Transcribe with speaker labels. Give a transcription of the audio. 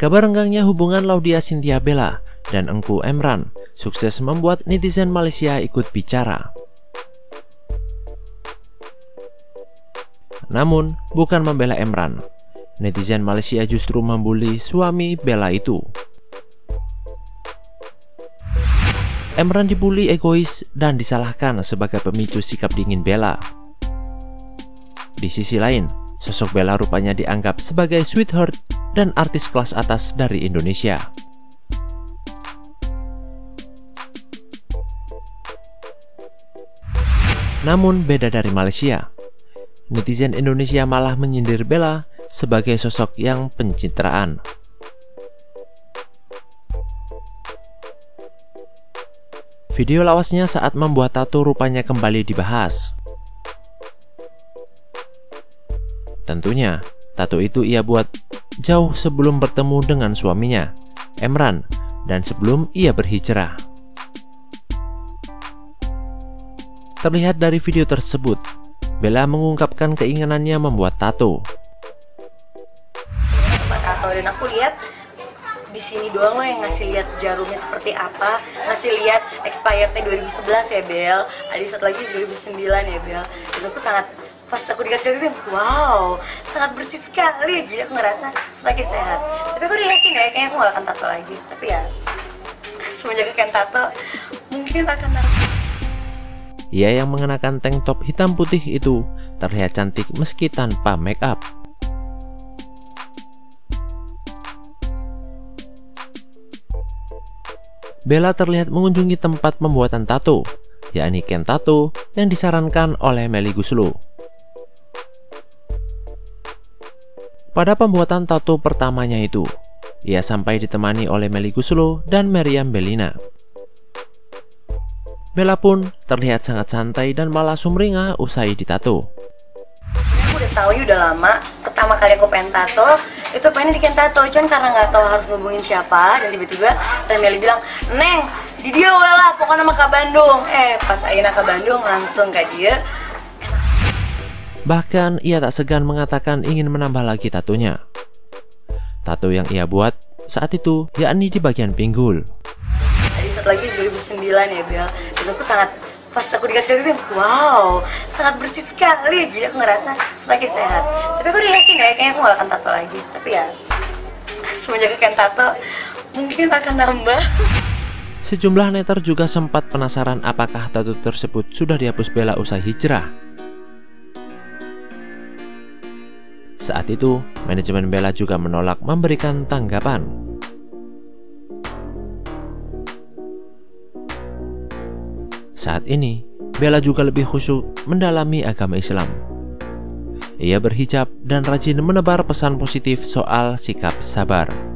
Speaker 1: Kabar renggangnya hubungan Laudya Chintya Bella dan Engku Emran sukses membuat netizen Malaysia ikut bicara. Namun, bukan membela Emran. Netizen Malaysia justru membuli suami Bella itu. Emran dibully egois dan disalahkan sebagai pemicu sikap dingin Bella. Di sisi lain, sosok Bella rupanya dianggap sebagai sweetheart dan artis kelas atas dari Indonesia. Namun beda dari Malaysia, netizen Indonesia malah menyindir Bella sebagai sosok yang pencitraan. Video lawasnya saat membuat tato rupanya kembali dibahas. Tentunya, tato itu ia buat jauh sebelum bertemu dengan suaminya, Emran, dan sebelum ia berhijrah. Terlihat dari video tersebut, Bella mengungkapkan keinginannya membuat tato.
Speaker 2: Dan aku lihat di sini doang lo yang ngasih lihat jarumnya seperti apa, ngasih lihat expirednya 2011 ya Bel, ada satu lagi 2009 ya Bel. Itu aku sangat, pas aku dikasih lihat, wow, sangat bersih sekali, jadi aku ngerasa semakin sehat. Tapi aku udah yakin ya, kayaknya aku gak akan tato lagi. Tapi ya, semenjak akan tato, mungkin akan tato.
Speaker 1: Ia yang mengenakan tank top hitam putih itu terlihat cantik meski tanpa make up. Bella terlihat mengunjungi tempat pembuatan tato, yakni Ken Tattoo yang disarankan oleh Melly Goeslaw. Pada pembuatan tato pertamanya itu, ia sampai ditemani oleh Melly Goeslaw dan Meriam Bellina. Bella pun terlihat sangat santai dan malah sumringah usai ditato.
Speaker 2: Aku udah tahu udah lama, pertama kali aku pengen tato, itu pengen bikin tato, cuman karena nggak tahu harus ngubungin siapa, dan tiba-tiba Teh Melly bilang, "Neng, di dia lah, pokoknya sama ke Bandung." Pas Aina ke Bandung langsung ke dia.
Speaker 1: Bahkan ia tak segan mengatakan ingin menambah lagi tatonya. Tato yang ia buat saat itu yakni di bagian pinggul.
Speaker 2: Ada satu lagi 2009 ya Bel, itu aku sangat, pas aku dikasih lihat, wow, sangat bersih sekali, jadi aku ngerasa semakin sehat. Tapi aku udah yakin ya, kayaknya aku gak akan tato lagi. Tapi ya, semenjak akan tato, mungkin akan nambah.
Speaker 1: Sejumlah netter juga sempat penasaran apakah tato tersebut sudah dihapus Bella usai hijrah. Saat itu, manajemen Bella juga menolak memberikan tanggapan. Saat ini, Bella juga lebih khusyuk mendalami agama Islam. Ia berhijab dan rajin menebar pesan positif soal sikap sabar.